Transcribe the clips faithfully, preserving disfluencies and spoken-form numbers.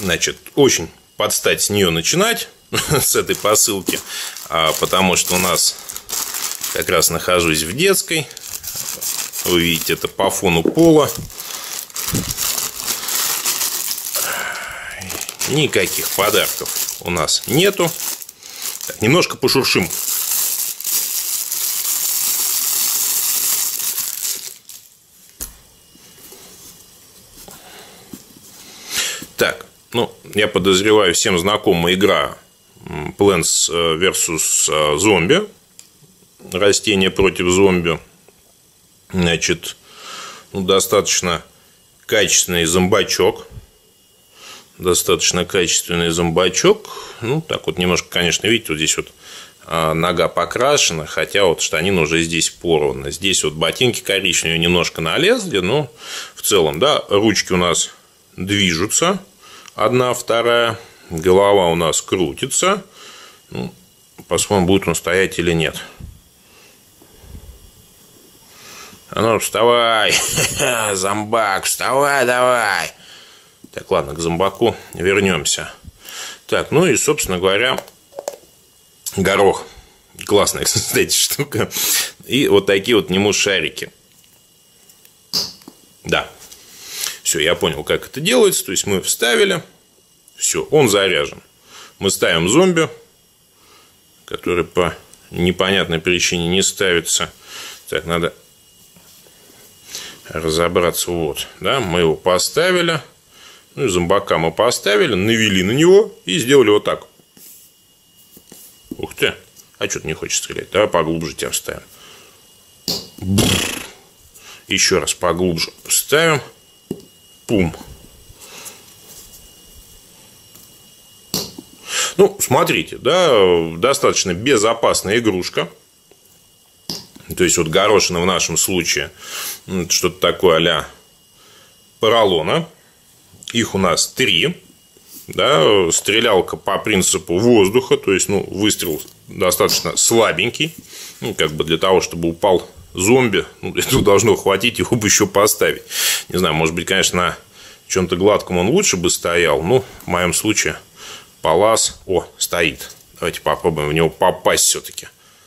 Значит, очень под стать с нее начинать, с этой посылки, потому что у нас как раз нахожусь в детской. Вы видите, это по фону пола. Никаких подарков у нас нету. Так, немножко пошуршим. Так, ну, я подозреваю, всем знакома игра Plants версус. Zombie. Растения против зомби. Значит, ну, достаточно качественный зомбачок. Достаточно качественный зомбачок. Ну, так вот немножко, конечно, видите, вот здесь вот нога покрашена, хотя вот штанина уже здесь порвана. Здесь вот ботинки коричневые немножко налезли, но в целом, да, ручки у нас движутся. Одна, вторая. Голова у нас крутится. Ну, посмотрим, будет он стоять или нет. А ну, вставай, зомбак, вставай давай. Так, ладно, к зомбаку вернемся. Так, ну и, собственно говоря, горох. Классная, кстати, штука. И вот такие вот нему шарики. Да. Все, я понял, как это делается. То есть мы вставили. Все, он заряжен. Мы ставим зомби, который по непонятной причине не ставится. Так, надо разобраться. Вот, да, мы его поставили. Ну и зомбака мы поставили, навели на него и сделали вот так. Ух ты. А что-то не хочет стрелять. Давай поглубже тебя вставим. Еще раз поглубже ставим. Пум. Ну, смотрите, да, достаточно безопасная игрушка. То есть, вот горошина в нашем случае что-то такое а-ля поролона. Их у нас три. Да, стрелялка по принципу воздуха. То есть, ну, выстрел достаточно слабенький. Ну, как бы для того, чтобы упал зомби, ну, этого должно хватить, его бы еще поставить. Не знаю, может быть, конечно, на чем-то гладком он лучше бы стоял. Но в моем случае палас. О, стоит. Давайте попробуем в него попасть все-таки.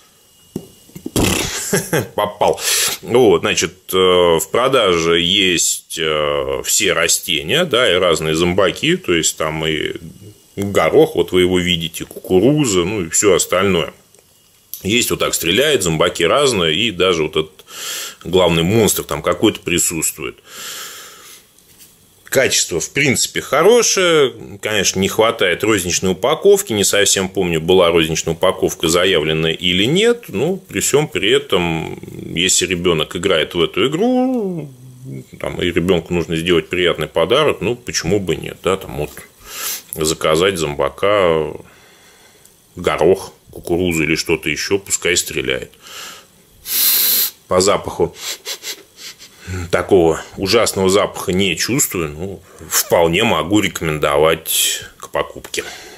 Попал. Вот, значит, в продаже есть все растения, да, и разные зомбаки. То есть, там и горох, вот вы его видите, кукуруза, ну и все остальное. Есть вот так стреляет, зомбаки разные, и даже вот этот главный монстр там какой-то присутствует. Качество, в принципе, хорошее. Конечно, не хватает розничной упаковки. Не совсем помню, была розничная упаковка заявлена или нет. Но при всем при этом, если ребенок играет в эту игру, там, и ребенку нужно сделать приятный подарок, ну, почему бы нет, да, там вот заказать зомбака, горох, кукурузу или что-то еще, пускай стреляет. По запаху такого ужасного запаха не чувствую, ну, вполне могу рекомендовать к покупке.